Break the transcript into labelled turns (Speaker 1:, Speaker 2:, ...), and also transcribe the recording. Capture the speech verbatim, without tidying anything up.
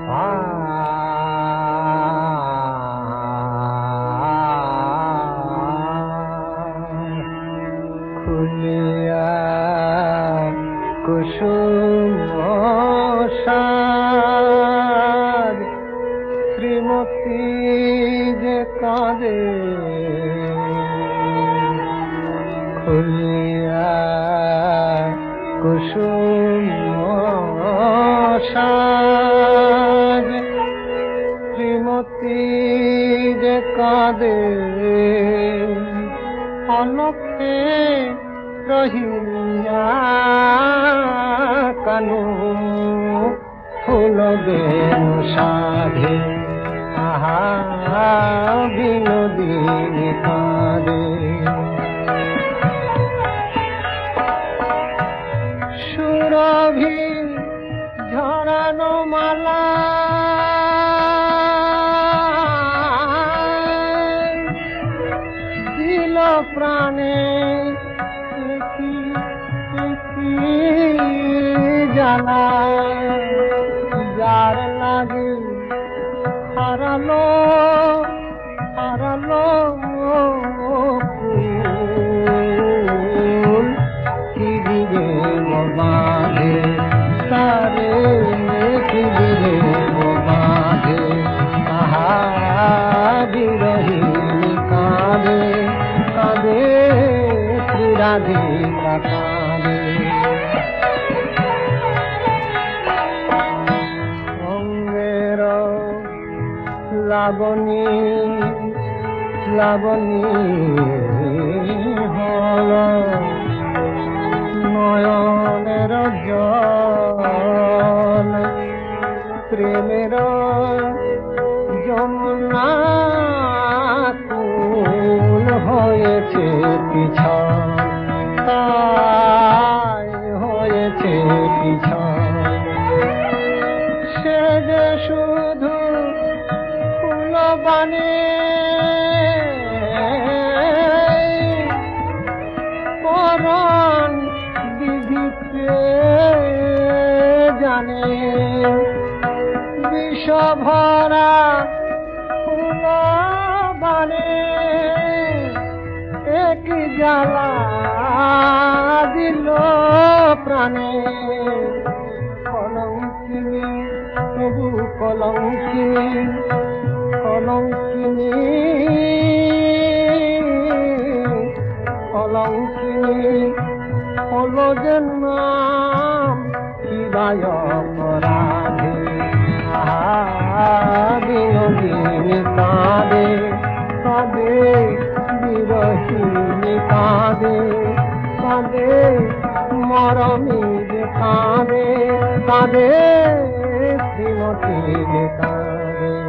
Speaker 1: খুলিয়া কুসুম সাজ শ্রীমতী যে কাঁদে খুলিয়া কুসুম সাজ শ্রীমতী যে কাঁদে অলক্ষে রহিয়া কানু ফুল বেনু সাধে আহা বিনোদিনী কাঁদে সুরভি ঝরানো মালা দিল প্রাণে জানা যার লাগে হারালো হারালো ফুল কি দিবে বাঁধে তারে কি দিবে বাঁধে আহা বিরহিনী কাঁদে কাঁদে শ্রীরাধিকা কাঁদে অঙ্গের লাবণী লাবণী হল নয়নের জল প্রেমের যমুনা কুল হয়েছে পিছন তাই হয়েছে পিছন সে যে শুধু ফুল বানে পরণ বিধিতে জানে বিষ ভরা ফুল বানে এক জ্বালা দিল প্রাণে কলঙ্কিনী তবু কলঙ্কিনী কলঙ্কিনী কলঙ্কিনী হলো যে নাম শিবায় অপরাধে বিনোদিনী কাঁদে কাঁদে বিরহিনী কাঁদে কাঁদে মরমী যে কাঁদে কাঁদে শ্রীমতী যে কাঁদে।